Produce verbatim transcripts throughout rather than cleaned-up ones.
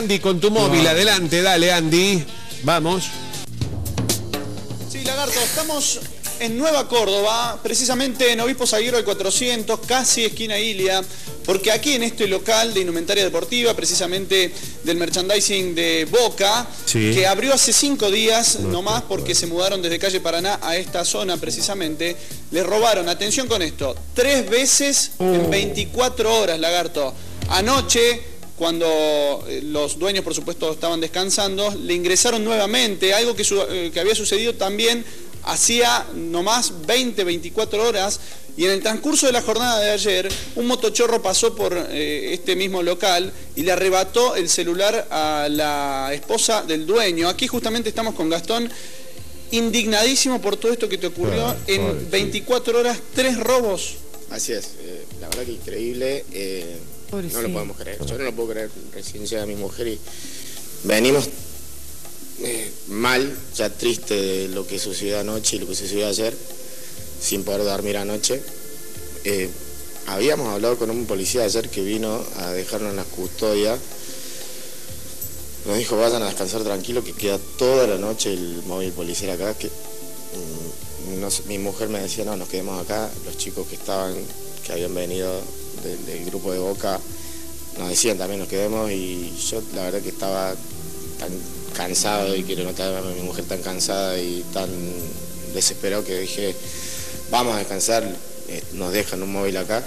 Andy, con tu móvil, adelante, dale Andy, vamos. Sí, Lagarto, estamos en Nueva Córdoba, precisamente en Obispo Salguero del cuatrocientos, casi esquina Ilia, porque aquí en este local de indumentaria deportiva, precisamente del merchandising de Boca, sí, que abrió hace cinco días no nomás porque se mudaron desde calle Paraná a esta zona precisamente, le robaron, atención con esto, tres veces en veinticuatro horas, Lagarto. Anoche, cuando los dueños, por supuesto, estaban descansando, le ingresaron nuevamente, algo que, su, eh, que había sucedido también hacía nomás veinte, veinticuatro horas, y en el transcurso de la jornada de ayer, un motochorro pasó por eh, este mismo local y le arrebató el celular a la esposa del dueño. Aquí justamente estamos con Gastón, indignadísimo por todo esto que te ocurrió. Ah, en veinticuatro horas, tres robos. Así es, eh, la verdad que increíble. Eh... No lo podemos creer, yo no lo puedo creer. Recién llega mi mujer y venimos eh, mal, ya triste de lo que sucedió anoche y lo que sucedió ayer, sin poder dormir anoche. Eh, habíamos hablado con un policía ayer que vino a dejarnos en la custodia. Nos dijo, vayan a descansar tranquilo, que queda toda la noche el móvil policial acá. Que, mm, no sé, mi mujer me decía, no, nos quedemos acá. Los chicos que estaban, que habían venido Del, del grupo de Boca nos decían también nos quedemos, y yo la verdad que estaba tan cansado y quiero notar a mi mujer tan cansada y tan desesperado que dije vamos a descansar, eh, nos dejan un móvil acá,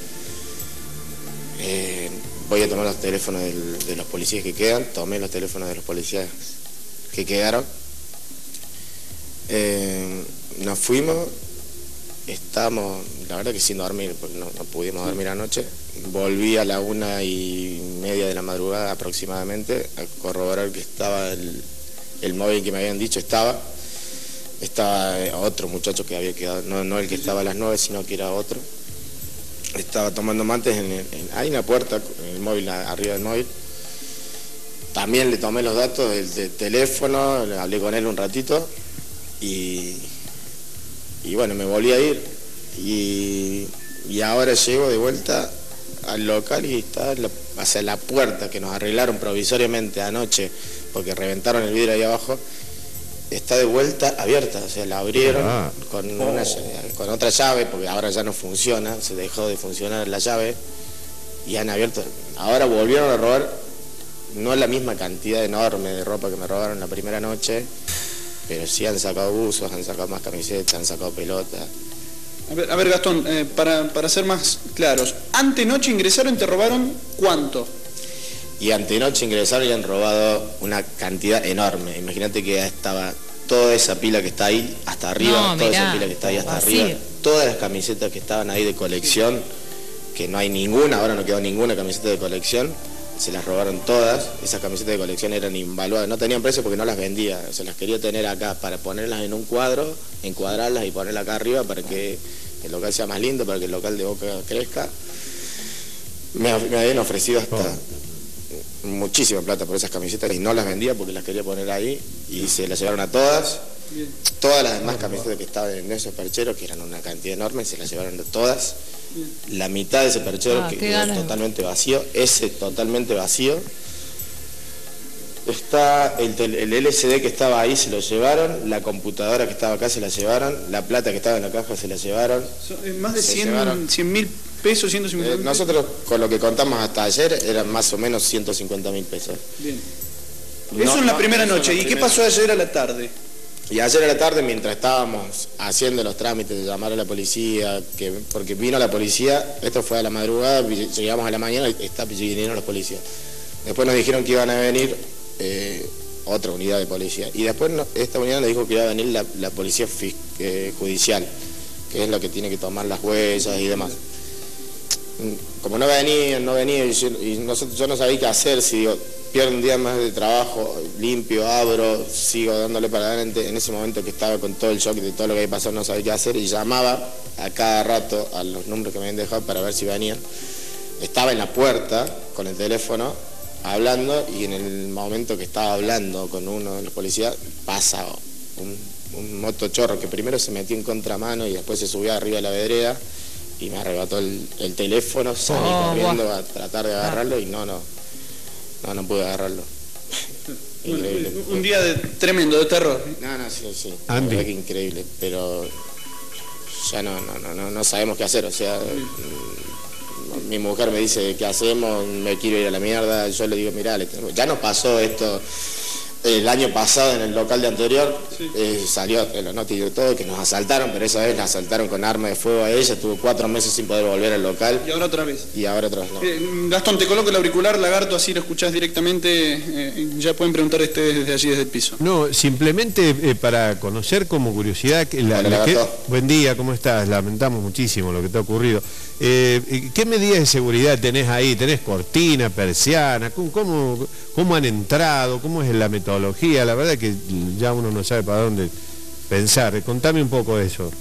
eh, voy a tomar los teléfonos del, de los policías que quedan. Tomé los teléfonos de los policías que quedaron, eh, nos fuimos. Estamos, la verdad que sin dormir, porque no, no pudimos dormir anoche. Volví a la una y media de la madrugada aproximadamente a corroborar que estaba el, el móvil que me habían dicho, estaba. Estaba otro muchacho que había quedado, no, no el que estaba a las nueve, sino que era otro. Estaba tomando mates, en, el, en hay una puerta, en el móvil, arriba del móvil. También le tomé los datos del, del teléfono, hablé con él un ratito y... Y bueno, me volví a ir y, y ahora llego de vuelta al local y está la, hacia la puerta que nos arreglaron provisoriamente anoche porque reventaron el vidrio ahí abajo, está de vuelta abierta, o sea, la abrieron ah. con, una, con otra llave porque ahora ya no funciona, se dejó de funcionar la llave y han abierto. Ahora volvieron a robar, no la misma cantidad enorme de ropa que me robaron la primera noche, pero sí han sacado buzos, han sacado más camisetas, han sacado pelotas. A ver, a ver Gastón, eh, para, para ser más claros, antenoche ingresaron y te robaron ¿cuánto? Y antenoche ingresaron y han robado una cantidad enorme. Imagínate que estaba toda esa pila que está ahí hasta arriba, no, toda mirá, esa pila que está ahí hasta así. arriba, todas las camisetas que estaban ahí de colección, que no hay ninguna, ahora no quedó ninguna camiseta de colección. Se las robaron todas, esas camisetas de colección eran invaluables, no tenían precio porque no las vendía, se las quería tener acá para ponerlas en un cuadro, encuadrarlas y ponerlas acá arriba para que el local sea más lindo, para que el local de Boca crezca. Me, me habían ofrecido hasta oh. muchísima plata por esas camisetas y no las vendía porque las quería poner ahí y se las llevaron a todas. Bien. Todas las demás camisetas que estaban en esos percheros, que eran una cantidad enorme, se las llevaron de todas. La mitad de ese perchero ah, que quedó ganas. totalmente vacío, ese totalmente vacío. Está el, el L C D que estaba ahí, se lo llevaron, la computadora que estaba acá se la llevaron, la plata que estaba en la caja se la llevaron. Son más de cien mil pesos, ciento cincuenta mil. Eh, nosotros con lo que contamos hasta ayer eran más o menos ciento cincuenta mil pesos. Bien. No, eso en la no, primera noche. ¿Y primera... qué pasó ayer a la tarde? Y ayer a la tarde, mientras estábamos haciendo los trámites de llamar a la policía, que, porque vino la policía, esto fue a la madrugada, llegamos a la mañana y está, vinieron los policías. Después nos dijeron que iban a venir eh, otra unidad de policía. Y después no, esta unidad nos dijo que iba a venir la, la policía eh, judicial, que es la que tiene que tomar las huellas y demás. Como no venían, no venían, y, yo, y nosotros, yo no sabía qué hacer, si digo, pierdo un día más de trabajo, limpio, abro, sigo dándole para adelante. En ese momento que estaba con todo el shock de todo lo que había pasado, no sabía qué hacer y llamaba a cada rato a los números que me habían dejado para ver si venían. Estaba en la puerta con el teléfono hablando y en el momento que estaba hablando con uno de los policías pasa un, un motochorro que primero se metió en contramano y después se subió arriba de la vereda y me arrebató el, el teléfono, salí oh, corriendo wow. a tratar de agarrarlo y no, no. no, no pude agarrarlo. Increíble. Un, un día de, tremendo, de terror. No, no, sí, sí. Andy. La verdad que increíble, pero ya no, no, no, no, no sabemos qué hacer, o sea, mi mujer me dice qué hacemos, me quiero ir a la mierda, yo le digo, mirá, ya nos pasó esto el año pasado en el local de anterior, sí. eh, salió en la noti de todo que nos asaltaron, pero esa vez la asaltaron con arma de fuego a ella, estuvo cuatro meses sin poder volver al local. Y ahora otra vez. Y ahora otra vez no. Eh, Gastón, te coloco el auricular, Lagarto, así lo escuchás directamente, eh, ya pueden preguntar ustedes desde allí, desde el piso. No, simplemente eh, para conocer como curiosidad, que la, Hola, la que, Lagarto. buen día, ¿cómo estás? Lamentamos muchísimo lo que te ha ocurrido. Eh, ¿Qué medidas de seguridad tenés ahí? ¿Tenés cortina, persiana? ¿Cómo, cómo, cómo han entrado? ¿Cómo es la metodología? La verdad que ya uno no sabe para dónde pensar. Contame un poco de eso.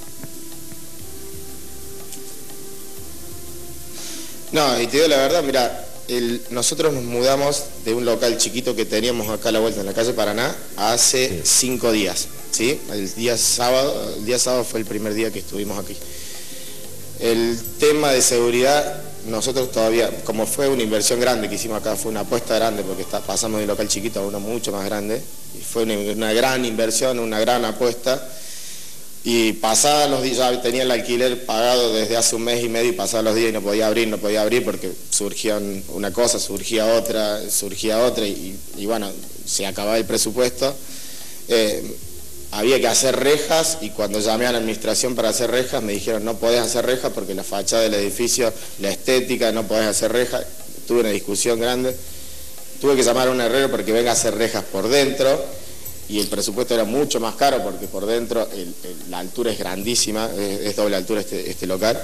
No, y te digo la verdad, mira, el, nosotros nos mudamos de un local chiquito que teníamos acá a la vuelta en la calle Paraná hace sí. cinco días, ¿sí? El día sábado, el día sábado fue el primer día que estuvimos aquí. El tema de seguridad, nosotros todavía, como fue una inversión grande que hicimos acá, fue una apuesta grande porque está, pasamos de un local chiquito a uno mucho más grande, y fue una, una gran inversión, una gran apuesta, y pasados los días, ya tenía el alquiler pagado desde hace un mes y medio, y pasados los días y no podía abrir, no podía abrir porque surgía una cosa, surgía otra, surgía otra, y, y bueno, se acababa el presupuesto. Eh, Había que hacer rejas y cuando llamé a la administración para hacer rejas me dijeron no podés hacer rejas porque la fachada del edificio, la estética, no podés hacer rejas. Tuve una discusión grande, tuve que llamar a un herrero para que venga a hacer rejas por dentro y el presupuesto era mucho más caro porque por dentro el, el, la altura es grandísima, es, es doble altura este, este local.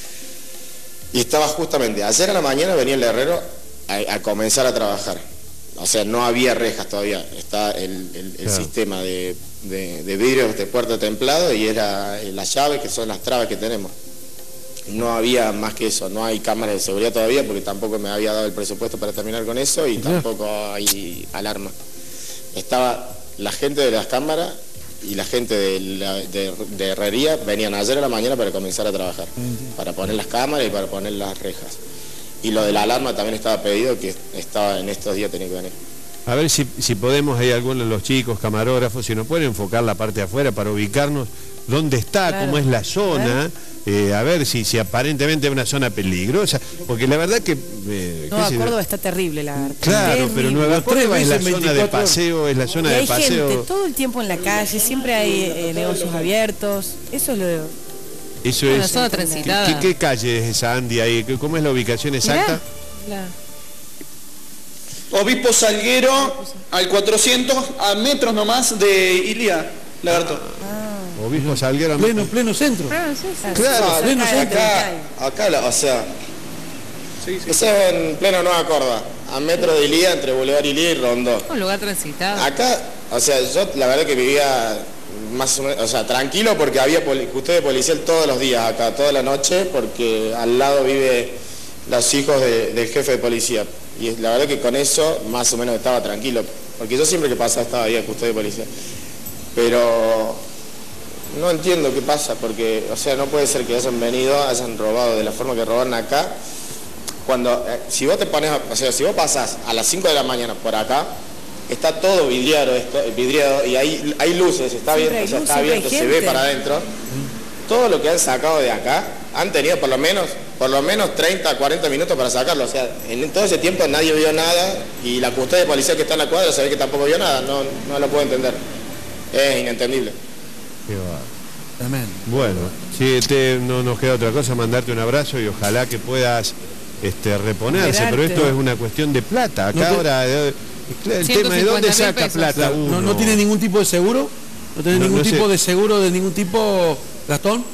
Y estaba justamente, ayer a la mañana venía el herrero a, a comenzar a trabajar. O sea, no había rejas todavía, está el, el, el claro. sistema de, de, de vidrios de puerta templado y era las llaves que son las trabas que tenemos. No había más que eso, no hay cámaras de seguridad todavía porque tampoco me había dado el presupuesto para terminar con eso y claro. tampoco hay alarma. Estaba la gente de las cámaras y la gente de, la, de, de herrería venían ayer a la mañana para comenzar a trabajar, uh-huh. para poner las cámaras y para poner las rejas. Y lo de la alarma también estaba pedido, que estaba en estos días, tenía que venir. A ver si, si podemos, hay algunos de los chicos, camarógrafos, si nos pueden enfocar la parte de afuera para ubicarnos dónde está, claro. cómo es la zona, eh, a ver si, si aparentemente es una zona peligrosa, porque la verdad que... Eh, Nueva Córdoba está terrible, la verdad. Claro, terrible. Pero Nueva Córdoba es la zona de paseo, es la zona y de hay paseo... gente todo el tiempo en la calle, siempre hay eh, negocios abiertos, eso es lo... Eso bueno, es, zona transitada. ¿qué, ¿Qué calle es esa, Andy, ahí? ¿Cómo es la ubicación exacta? Mirá, Obispo Salguero, al cuatrocientos, a metros nomás de Ilia, Lagarto. Ah. Obispo Salguero. Pleno, pleno centro. Claro, sí, sí. Claro, sí, pleno centro. Acá, acá la, o sea, sí, sí. Eso es en pleno Nueva Córdoba, a metros de Ilia, entre Boulevard Ilia y Rondó. Un lugar transitado. Acá, o sea, yo la verdad que vivía... más o menos, o sea, tranquilo porque había custodia policial todos los días acá, toda la noche, porque al lado vive los hijos de, del jefe de policía. Y la verdad que con eso más o menos estaba tranquilo, porque yo siempre que pasaba estaba ahí a custodia policial. Pero no entiendo qué pasa, porque, o sea, no puede ser que hayan venido, hayan robado de la forma que robaron acá. Cuando, eh, si vos te pones, o sea, si vos pasás a las cinco de la mañana por acá, está todo vidriado, esto, vidriado y hay, hay luces, está abierto, o sea, está abierto, se ve para adentro. Todo lo que han sacado de acá, han tenido por lo menos, por lo menos treinta, cuarenta minutos para sacarlo. O sea, en todo ese tiempo nadie vio nada y la custodia policial que está en la cuadra se ve que tampoco vio nada, no, no lo puedo entender. Es inentendible. Qué va. Amén. Bueno, si te, no nos queda otra cosa, mandarte un abrazo y ojalá que puedas este, reponerse, pero esto es una cuestión de plata. Acá no te... ahora... El tema de dónde saca plata uno. No, no tiene ningún tipo de seguro, no tiene no, ningún no tipo sé. de seguro de ningún tipo, Gastón.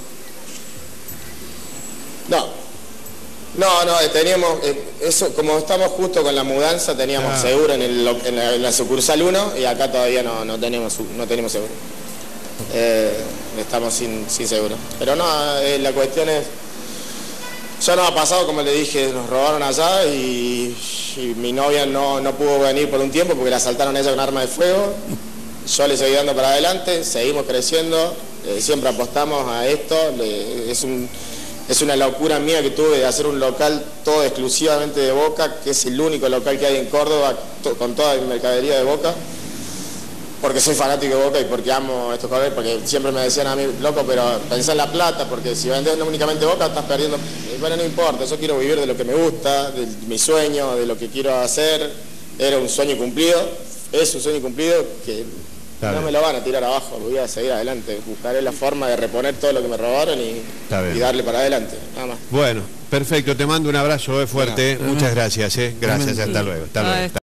No, no, no, teníamos, eh, eso, como estamos justo con la mudanza, teníamos ah. seguro en, el, en, la, en la sucursal uno y acá todavía no, no, tenemos, no tenemos seguro. Eh, estamos sin, sin seguro. Pero no, eh, la cuestión es... Ya nos ha pasado, como le dije, nos robaron allá y, y mi novia no, no pudo venir por un tiempo porque la asaltaron a ella con arma de fuego. Yo le seguí dando para adelante, seguimos creciendo, eh, siempre apostamos a esto. Le, es un, Es una locura mía que tuve de hacer un local todo exclusivamente de Boca, que es el único local que hay en Córdoba to, con toda mi mercadería de Boca, porque soy fanático de Boca y porque amo estos colores, porque siempre me decían a mí, loco, pero pensá en la plata, porque si vendés únicamente Boca estás perdiendo. Bueno, no importa, yo quiero vivir de lo que me gusta, de mi sueño, de lo que quiero hacer. Era un sueño cumplido, es un sueño cumplido que Está no bien. Me lo van a tirar abajo, voy a seguir adelante, buscaré la forma de reponer todo lo que me robaron y, y darle para adelante, nada más. Bueno, perfecto, te mando un abrazo eh, fuerte, bueno, muchas gracias, eh. gracias, hasta luego. Hasta luego.